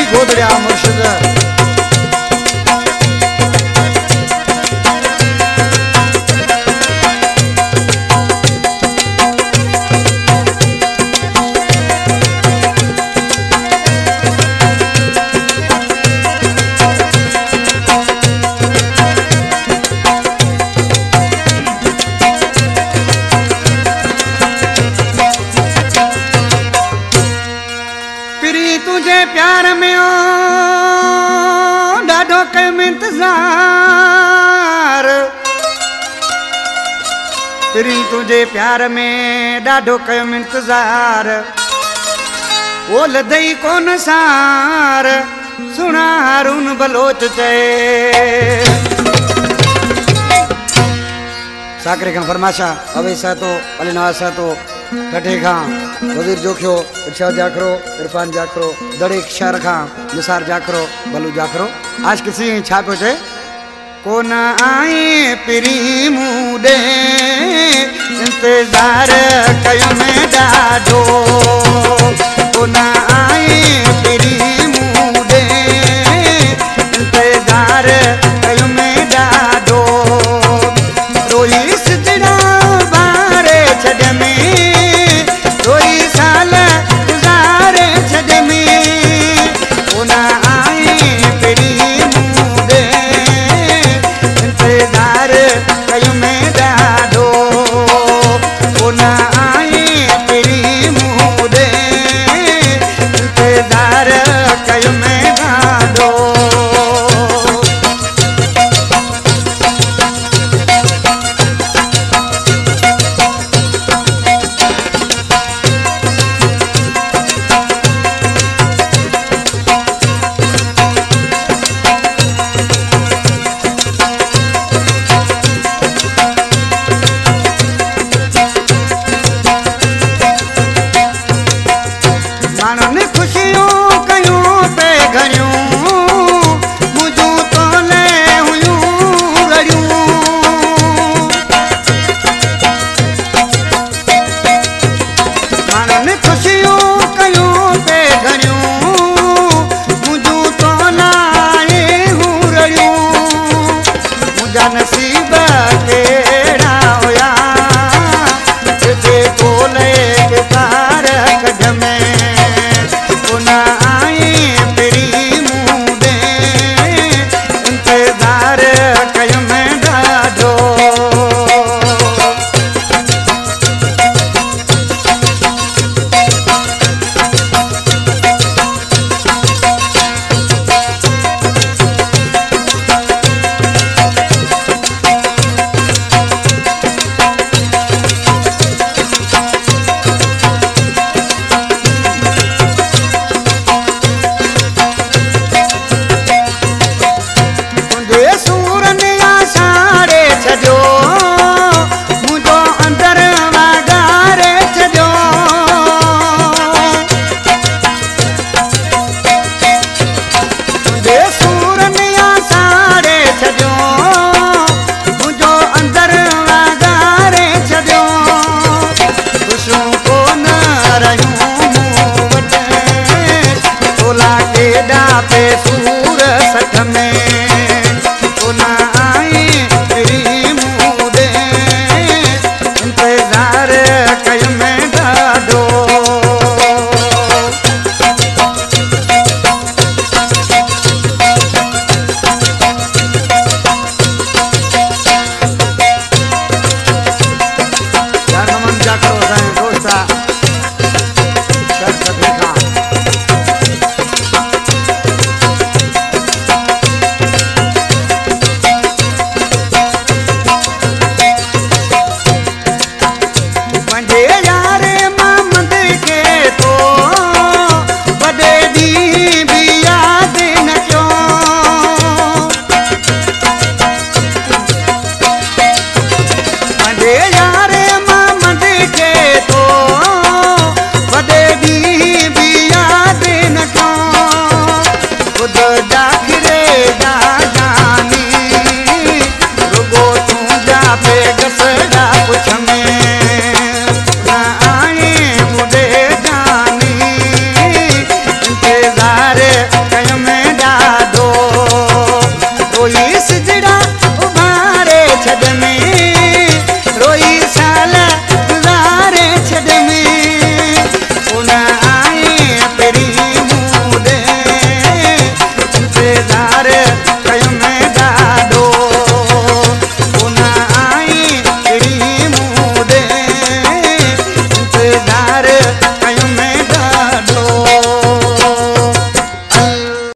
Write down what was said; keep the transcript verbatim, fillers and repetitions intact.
गोदड़िया मुर्शिद तुझे प्यार में ओ डाढो कम इंतजार तेरी तुझे प्यार में डाढो कम इंतजार वो लदई कोन सार सुना हारून बलोच चए साकरे खां फरमाशा अवैसा तो अली नवासा तो ठठे खां वजीर जोखियो इरशाद जाखरो इरफान जाखरो दड़े शहर खां निसार जाखरो बलू जाखरो आज किसी छा पियो चए कोन आए पिरी मूडे इंतजार कयो में ॾाढो कोन आए पिरी मूडे इंतजार कयो में ॾाढो रोई सिजड़ा बारे छॾ में रोई साल गुज़ारे छॾ में कोन आए पिरी मूडे इंतजार कयो में ॾाढो कोन आए पिरी मूडे इंतजार कयो में ॾाढो मानन खुशियों कयूं पे घरियूं मुझूं तो ले हुयूं रड़ियूं मानन खुशियों कयूं पे घरियूं मुझूं तो लाए हूं रड़ियूं मुंहिंजा नसीब कहिड़ा हुया जिते तोले के तार कढ में कोन आए पिरी मूडे इंतजार कयो में ॾाढो पे